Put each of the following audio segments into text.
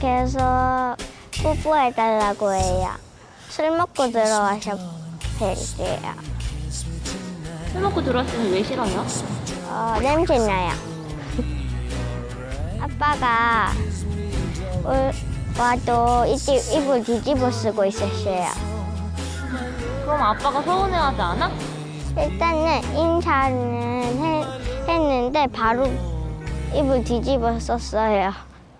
계속 뽀뽀해달라고 해요. 술 먹고 들어와서 뵐게요. 술 먹고 들어왔으면 왜 싫어요? 냄새 나요. 아빠가 와도 입을 뒤집어 쓰고 있었어요. 그럼 아빠가 서운해하지 않아? 일단은 인사는 했는데 바로 입을 뒤집어 썼어요.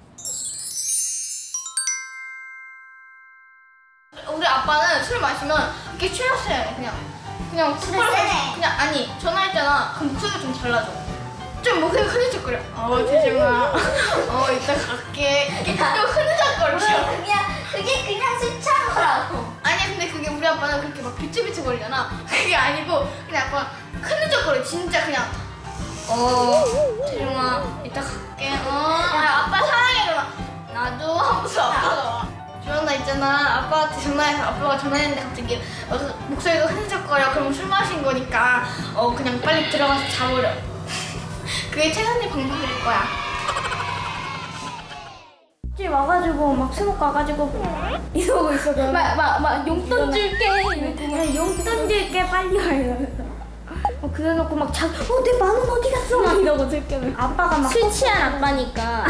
우리 아빠는 술 마시면 이렇게 취했어요. 그냥 술을 세네. 그냥 아니 전화했잖아. 그럼 목소리가 좀 달라져. 좀 목소리가 흐느적거려. 재정아. 이따 갈게. 이렇게 좀 흐느적거려. 그게 그냥 술 취한 거라고. 아니 근데 그게 우리 아빠는 그렇게 막 비틀비틀거리잖아. 그게 아니고 그냥 약간 흐느적거려. 진짜 그냥 재정아 이따 갈게. 아빠 사랑해. 그러면 나도 하면서 아빠가 와. 주원아 있잖아. 아빠한테 전화해서 아빠가 전화했는데 갑자기 목소리가 흐느적거려. 그럼 술 마신 거니까 그냥 빨리 들어가서 자버려. 그게 최선의 방법일 거야. 집에 와가지고 막 술 먹고 와가지고 이러고 있어. 막 용돈 줄게 이러고 용돈 줄게 빨리 와 이러면서 그래놓고 막 내 만 원 어디 갔어 막 이러고 들켜면 아빠가 막 술 취한 아빠니까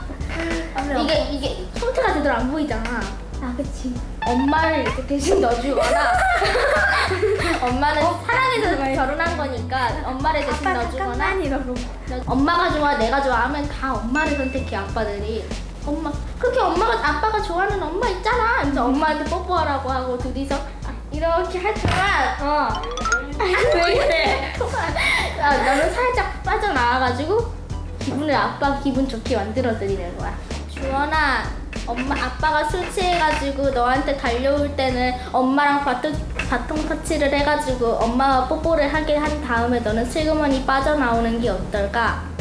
이게 형태가 제대로 안 보이잖아. 그치. 엄마를 이렇게 대신 넣어주거나 엄마는 사랑해서 결혼한 거니까 엄마를 대신 넣어주거나 엄마가 좋아 내가 좋아 하면 다 엄마를 선택해. 아빠들이 그렇게 아빠가 좋아하는 엄마 있잖아 하면서 엄마한테 뽀뽀하라고 하고 둘이서 이렇게 하지만 왜 이래? 너는 살짝 빠져나와가지고 아빠 기분 좋게 만들어드리는 거야. 주원아, 아빠가 술 취해가지고 너한테 달려올 때는 엄마랑 바통 터치를 해가지고 엄마가 뽀뽀를 하게 한 다음에 너는 슬그머니 빠져나오는 게 어떨까?